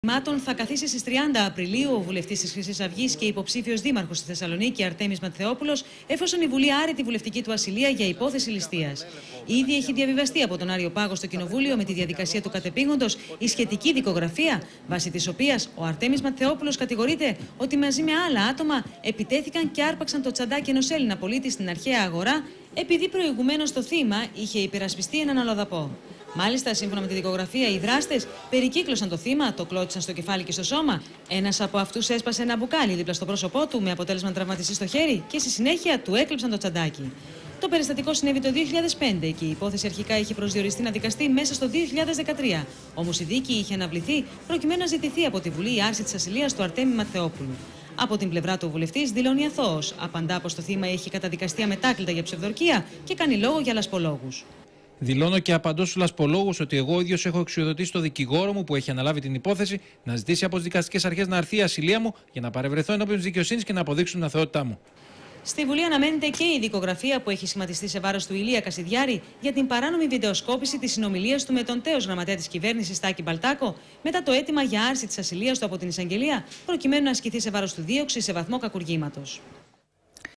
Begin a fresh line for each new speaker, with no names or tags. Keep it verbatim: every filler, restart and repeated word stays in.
Συνταγμάτων θα καθίσει στις τριάντα Απριλίου ο βουλευτής της Χρυσής Αυγής και υποψήφιος δήμαρχος στη Θεσσαλονίκη, Αρτέμις Ματθεόπουλος, εφόσον η Βουλή άρει τη βουλευτική του ασυλία για υπόθεση ληστείας. Ήδη έχει διαβιβαστεί από τον Άριο Πάγο στο Κοινοβούλιο με τη διαδικασία του κατεπήγοντος η σχετική δικογραφία, βάσει της οποίας ο Αρτέμις Ματθεόπουλος κατηγορείται ότι μαζί με άλλα άτομα επιτέθηκαν και άρπαξαν το τσαντάκι ενός Έλληνα πολίτη στην αρχαία αγορά, επειδή προηγουμένως το θύμα είχε υπερασπιστεί έναν αλλοδαπό. Μάλιστα, σύμφωνα με τη δικογραφία, οι δράστες περικύκλωσαν το θύμα, το κλώτσαν στο κεφάλι και στο σώμα. Ένας από αυτούς έσπασε ένα μπουκάλι δίπλα στο πρόσωπό του, με αποτέλεσμα να τραυματιστεί στο χέρι και στη συνέχεια του έκλεψαν το τσαντάκι. Το περιστατικό συνέβη το δύο χιλιάδες πέντε και η υπόθεση αρχικά είχε προσδιοριστεί να δικαστεί μέσα στο δύο χιλιάδες δεκατρία. Όμως η δίκη είχε αναβληθεί προκειμένου να ζητηθεί από τη Βουλή η άρση της ασυλίας του Αρτέμι Ματθεόπουλου. Από την πλευρά του, ο βουλευτής δηλώνει αθώος. Απαντά πως το θύμα έχει καταδικαστεί αμετάκλητα για ψευδορκία και κάνει λόγο για λασπολόγους.
Δηλώνω και απαντώ στους λασπολόγους ότι εγώ ίδιος έχω εξουδοτήσει το δικηγόρο μου που έχει αναλάβει την υπόθεση να ζητήσει από τις δικαστικές αρχές να αρθεί η ασυλία μου για να παρευρεθώ ενώπιον της δικαιοσύνης και να αποδείξουν την αθωότητά μου.
Στη Βουλή αναμένεται και η δικογραφία που έχει σχηματιστεί σε βάρος του Ηλία Κασιδιάρη για την παράνομη βιντεοσκόπηση της συνομιλίας του με τον τέος γραμματέα της κυβέρνησης Τάκη Μπαλτάκο μετά το αίτημα για άρση της ασυλίας του από την εισαγγελία, προκειμένου να ασκηθεί σε βάρος του δίωξη σε βαθμό κακουργήματος.